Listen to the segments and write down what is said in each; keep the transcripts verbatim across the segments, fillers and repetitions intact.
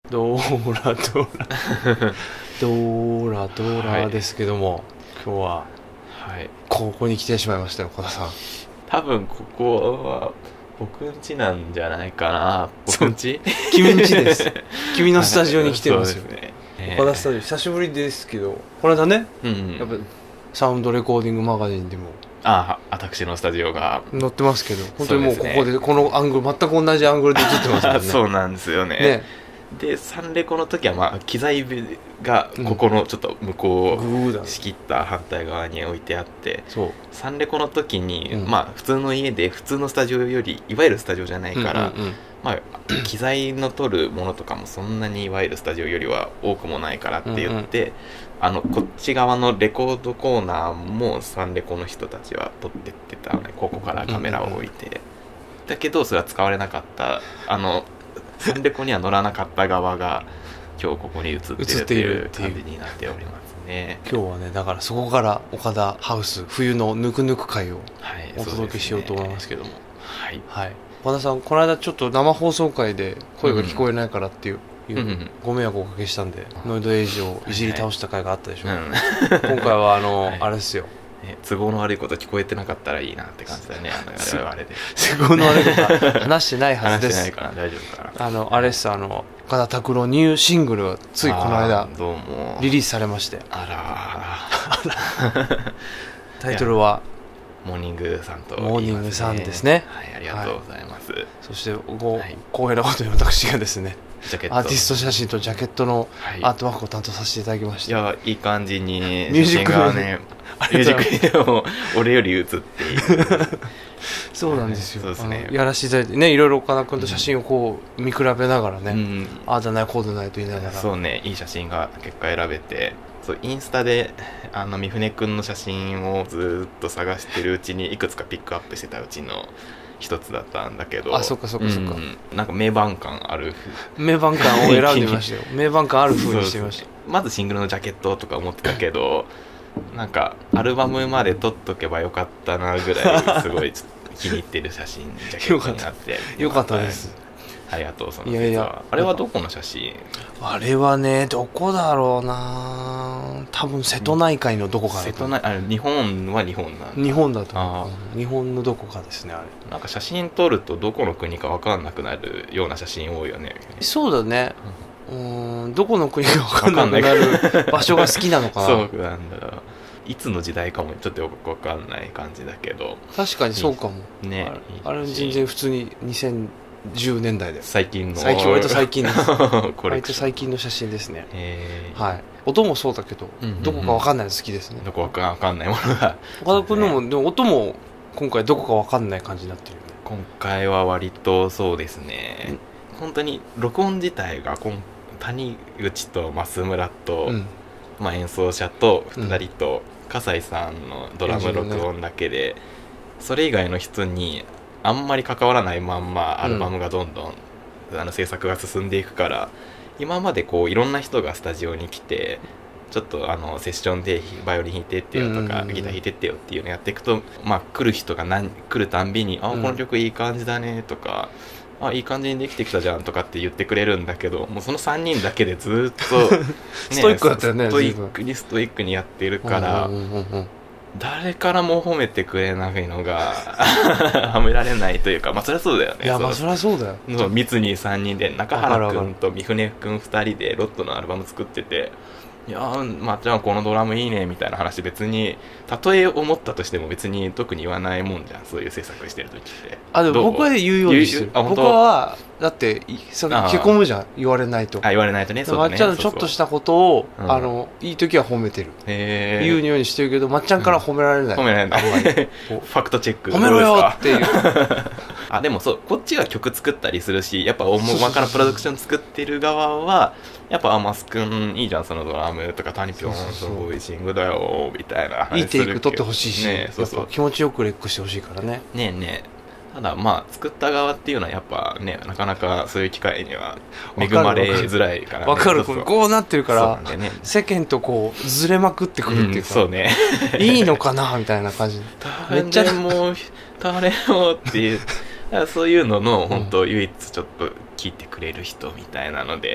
ドーラドラドーラドーラですけども、はい、今日は、はい、ここに来てしまいましたよ、小田さん。 多分ここは僕ん家なんじゃないかな。僕ん家君ん家です君のスタジオに来てますよね。 岡田スタジオ久しぶりですけど、この間ね、うんうん、やっぱサウンドレコーディングマガジンでもああ私のスタジオが載ってますけど、本当にもうここで、ね、このアングル全く同じアングルで映ってますもんねそうなんですよ ね, ねでサンレコの時は、まあ、機材がここのちょっと向こう仕切った反対側に置いてあって、うん、サンレコの時に、うん、まあ普通の家で普通のスタジオよりいわゆるスタジオじゃないから、うんうんうん、まあ、機材の撮るものとかもそんなにいわゆるスタジオよりは多くもないからって言って、うんうん、あのこっち側のレコードコーナーもサンレコの人たちは撮ってってたのね。ここからカメラを置いて、うんうんうん、だけどそれは使われなかったあのサンレコには乗らなかった側が今日ここに映っているという感じになっておりますね。 今日はね、だからそこから岡田ハウス冬のぬくぬく会をお届けしようと思いますけども、はい、はい、岡田さん、この間ちょっと生放送会で声が聞こえないからっていう、うんうん、ご迷惑をおかけしたんで、うん、ノイドエイジをいじり倒した回があったでしょう、はいはい、今回はあの、はい、あれですよ、 都合の悪いこと聞こえてなかったらいいなって感じだね。あのあれで都合の悪いこと話してないはずです。 話してないから大丈夫かな。 あのあれっす、あの岡田拓郎ニューシングルがついこの間どうもリリースされまして、 あらタイトルはモーニングさんと、ね、 モーニングさんですね。 はい、ありがとうございます、はい、 そしてご、はい、光栄なことに私がですねアーティスト写真とジャケットのアートワークを担当させていただきました、 はい、いやいい感じに写真がねミュージックビデオも俺より写っているそうなんですよ、 そうですね、 やらせていただいてね、いろいろ岡田君と写真をこう見比べながらね、うん、ああだないこうだないと言いながら、 そうね、いい写真が結果選べて、そうインスタであの三船君の写真をずっと探してるうちにいくつかピックアップしてたうちの一つだったんだけど、 あ、そっかそっかそっか、うん、 なんか名盤感ある名盤感を選んでみましたよ名盤感ある風にしてみました。 まずシングルのジャケットとか思ってたけどなんかアルバムまで撮っとけばよかったなぐらいすごい気に入ってる写真ジャケットになってよかったです。 ありがとう。その説はいやいや、あれはどこの写真？ あれはね、どこだろうな、多分瀬戸内海のどこかだと、瀬戸内、 あれ日本は日本なんだ。 日本だと思う。日本のどこかですね。あれなんか写真撮るとどこの国か分かんなくなるような写真多いよね。 そうだね、うん、うーん、どこの国か分かんなくなる場所が好きなのかなそうなんだ、いつの時代かもちょっとよく分かんない感じだけど、 確かにそうかもね。 あれ、あれ全然普通ににせんじゅうねんだいで最近の最近割と最近です割と最近の写真ですね。はい、音もそうだけど、うんうんうん、どこか分かんないの好きですね。 どこか分かんないものが岡田君のも、ね、でも音も今回どこか分かんない感じになってるよね。 今回は割とそうですね、うん、本当に録音自体が谷口と増村と、うん、まあ、演奏者とふたりと、うん、笠井さんのドラム録音だけで、ね、それ以外の人にあんまり関わらないまんまアルバムがどんどん、うん、あの制作が進んでいくから、今までこういろんな人がスタジオに来てちょっとあのセッションでバイオリン弾いてってよとか、うん、ギター弾いてってよっていうのやっていくと、まあ、来る人が何来るたんびに、あ、この曲いい感じだねとか、あ、いい感じにできてきたじゃんとかって言ってくれるんだけど、もうそのさんにんだけでずっと、ね、 ストイックだったよね。 ストイックにストイックにやってるから、うんうんうんうん、誰からも褒めてくれないのが褒められないというか、まあそりゃそうだよね。 いや、まあそりゃそうだよ。 そう密にさんにんで中原くんと三船くんふたりでロットのアルバム作ってて、いやー、まっちゃんこのドラムいいねみたいな話、別に例え思ったとしても別に特に言わないもんじゃん、そういう制作してる時って。あ、 でも僕は言うようにしてる。僕はだってそのへこむじゃん、言われないと。 あ、言われないとね。そうだね。 まっちゃんのちょっとしたことを、うん、あのいい時は褒めてる、へ言うようにしてるけど、まっちゃんから褒められない、うん、 褒められないファクトチェック褒めろよっていうあ、でもそう、こっちが曲作ったりするし、やっぱ大まかなプロダクション作ってる側はやっぱ、あ、マスくんいいじゃんそのドラムとか、タニピョンすごいシングだよみたいな話するけど、いいテイク取ってほしいし、ね、そうそう、やっぱ気持ちよくレックしてほしいからね。ねえねえ、ただまあ作った側っていうのはやっぱね、なかなかそういう機会には恵まれづらいからね。 わかる、そうそう、こうなってるから、ね、世間とこうずれまくってくるっていうか、 うん、そうねいいのかなみたいな感じめっちゃもう誰もっていうそういうのの本当唯一ちょっと聞いてくれる人みたいなので、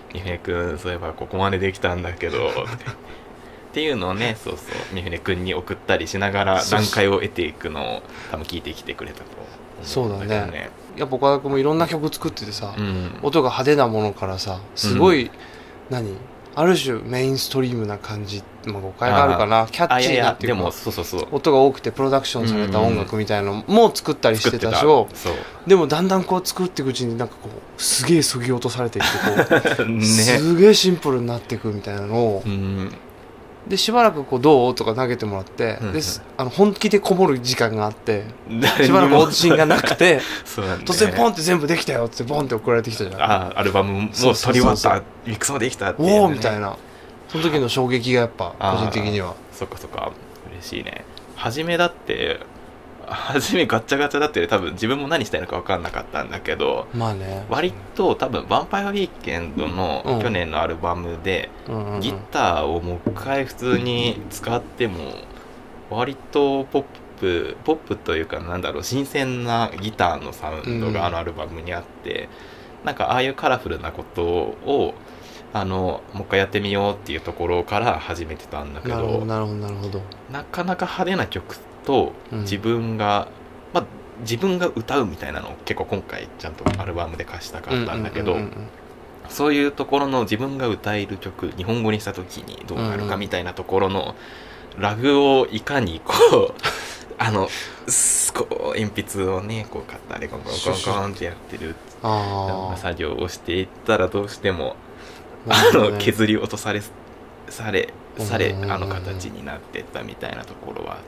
三船君そういえばここまでできたんだけどっていうのをね、そうそう三船君に送ったりしながら段階を得ていくのを多分聞いてきてくれたと思うんだけどね。そうだね。やっぱ岡田君もいろんな曲作っててさ、うん、音が派手なものからさすごい、うん、何ある種メインストリームな感じ、まあ、誤解があるかな、キャッチーなっていうか、 でもそうそうそう音が多くてプロダクションされた音楽みたいなのも作ったりしてたしょ、でもだんだんこう作っていくうちになんかこうすげえそぎ落とされていってこう、ね、すげえシンプルになっていくみたいなのを、うん、でしばらくこうどうとか投げてもらって、うん、であの本気でこもる時間があってしばらくオーディションがなくてそうなん、ね、突然ポンって全部できたよってボンって送られてきたじゃん。 あアルバムもう撮り終わったミックスもできたっていう、ね、 おおみたいな、その時の衝撃がやっぱ個人的にはそっかそっか嬉しいね。初めだって初めガッチャガチャだって多分自分も何したいのか分かんなかったんだけど、 まあね、 割と多分ヴァンパイアウィーケンドの去年のアルバムで、うん、ギターをもう一回普通に使っても割とポップポップというかなんだろう新鮮なギターのサウンドがあのアルバムにあって、うん、なんかああいうカラフルなことをあのもう一回やってみようっていうところから始めてたんだけど、 なるほどなるほどなるほど、 なかなか派手な曲と自分が、うん、まあ自分が歌うみたいなのを結構今回ちゃんとアルバムで貸したかったんだけど、うんうんうんうん、そういうところの自分が歌える曲日本語にした時にどうなるかみたいなところのラグをいかにこうあのこう鉛筆をねこう買ったりコンコンコンコンってやってる作業をしていったらどうしてもあの削り落とされされされあの形になってったみたいなところはあって、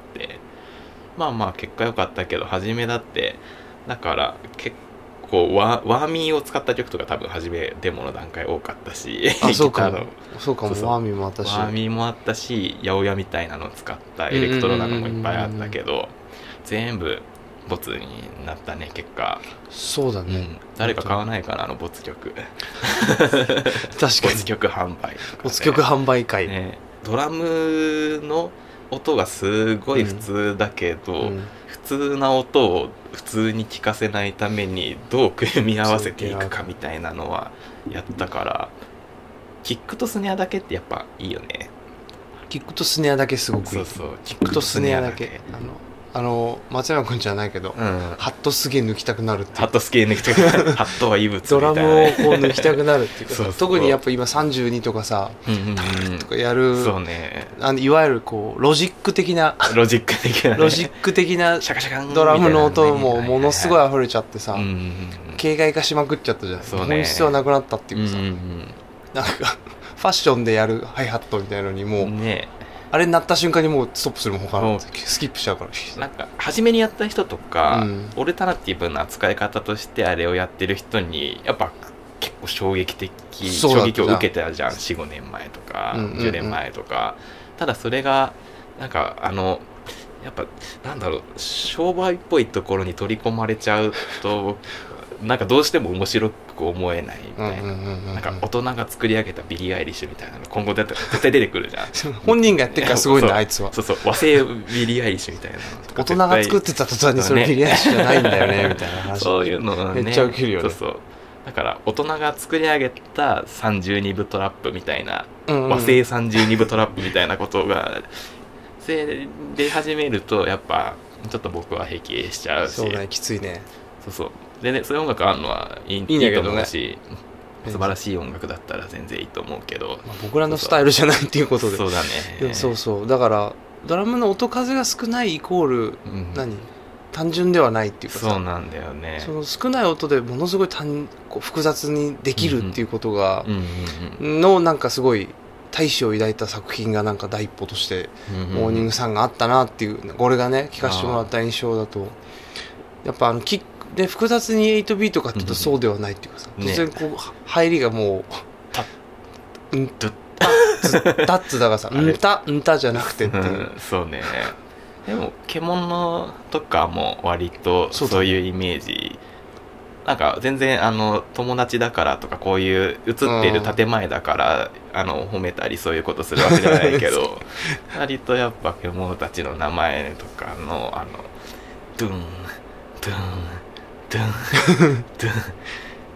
まあまあ結果良かったけど初めだってだから結構ワワーミーを使った曲とか多分初めデモの段階多かったし、 あそうかもそうかもワーミーもあったしワーミーもあったし八百屋みたいなのを使ったエレクトロなのもいっぱいあったけど全部ボツになったね結果。 そうだね、うん、 誰か買わないかなあのボツ曲確かにボツ曲販売、ね、 ボツ曲販売会、 ね、ドラムの音がすごい普通だけど、うんうん、普通な音を普通に聴かせないためにどう組み合わせていくかみたいなのはやったから、キックとスネアだけってやっぱいいよね。 キックとスネアだけすごくいい。 そうそうキックとスネアだけあのあの松山君じゃないけど、うん、ハットすげえ抜きたくなるっていうハットすげえ抜きたくなるハットは異物みたいな、ね、 ドラムをこう抜きたくなるっていうかそうそう特にやっぱ今さんじゅうにとかさ、うんうんうん、とかやるそう、ね、 あのいわゆるこうロジック的なロジック的な、ね、 ロジック的なドラムの音もものすごい溢れちゃってさ、うんうんうん、形骸化しまくっちゃったじゃない、ね、本質はなくなったっていうかさ、うんうんうん、なんかファッションでやるハイハットみたいなのにもう、ね、あれになった瞬間にもうストップするもん他のスキップしちゃうから。 なんか初めにやった人とか、うん、オルタナティブな使い方としてあれをやってる人にやっぱ結構衝撃的衝撃を受けたじゃん よん,ご 年前とか、うんうんうん、じゅうねんまえとか。ただそれがなんかあのやっぱなんだろう商売っぽいところに取り込まれちゃうとなんかどうしても面白く思えないみたいな、なんか大人が作り上げたビリー・アイリッシュみたいなの今後だったら絶対出てくるじゃん本人がやってるからすごいんだあいつは。 そうそう和製ビリー・アイリッシュみたいな大人が作ってた途端にそれビリー・アイリッシュじゃないんだよねみたいな話そういうのねめっちゃウケるよね。 そうそうだから大人が作り上げたさんじゅうに部トラップみたいな、うんうん、和製さんじゅうに部トラップみたいなことが出始めるとやっぱちょっと僕は平気しちゃうしそうねきついね。 そうそうでねそういう音楽あるのはいい、いいんだけどね、いいと思うし素晴らしい音楽だったら全然いいと思うけど、 まあ、僕らのスタイルじゃないっていうことでそうだねそうそうだからドラムの音数が少ないイコール、うん、何単純ではないっていうかさそうなんだよね。 その少ない音でものすごい単こう複雑にできるっていうことがのなんかすごい大志を抱いた作品がなんか第一歩としてモーニングさんがあったなっていうこれがね聞かせてもらった印象だとやっぱあのキックで複雑にはちビートかっていうとそうではないっていうかさ、うん、突然こう、ね、入りがもうタッんタッツタッツだがさんたんたじゃなくてっていう、 うん、そうね。でも獣とかも割とそういうイメージなんか全然あの友達だからとかこういう映ってる建前だからあの褒めたりそういうことするわけじゃないけど割とやっぱ獣たちの名前とかのあのドゥンドゥンドゥンドゥン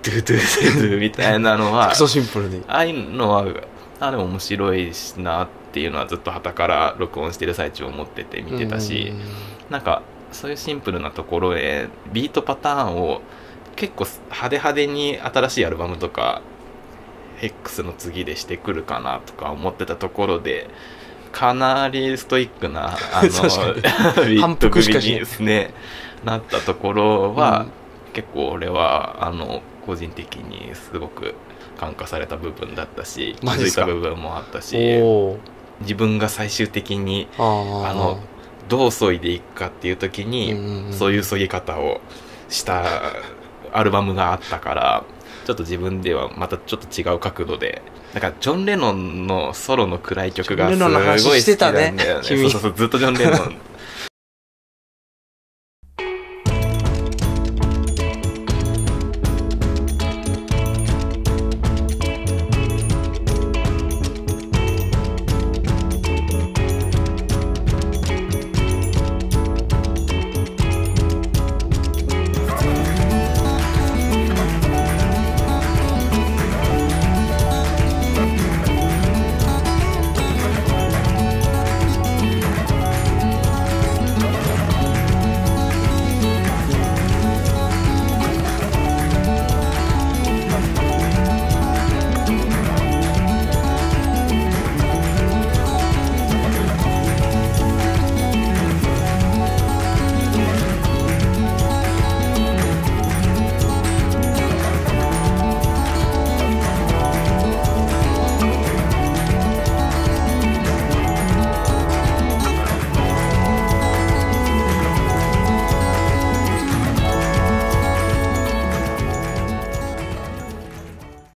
ドゥドゥドゥドゥみたいなのはクソシンプルにああいうのはあでも面白いしなっていうのはずっと傍から録音してる最中思ってて見てたし、なんかそういうシンプルなところでビートパターンを結構派手派手に新しいアルバムとか X の次でしてくるかなとか思ってたところでかなりストイックなあのビート組にですねなったところは、うん、結構俺はあの個人的にすごく感化された部分だったし気づいた部分もあったし、自分が最終的にあのどう削いでいくかっていう時に、うんうん、そういう削ぎ方をしたアルバムがあったから、ちょっと自分ではまたちょっと違う角度で、だからジョン・レノンのソロの暗い曲がすごい好きなんだよね。そうそうそう、ずっとジョン・レノン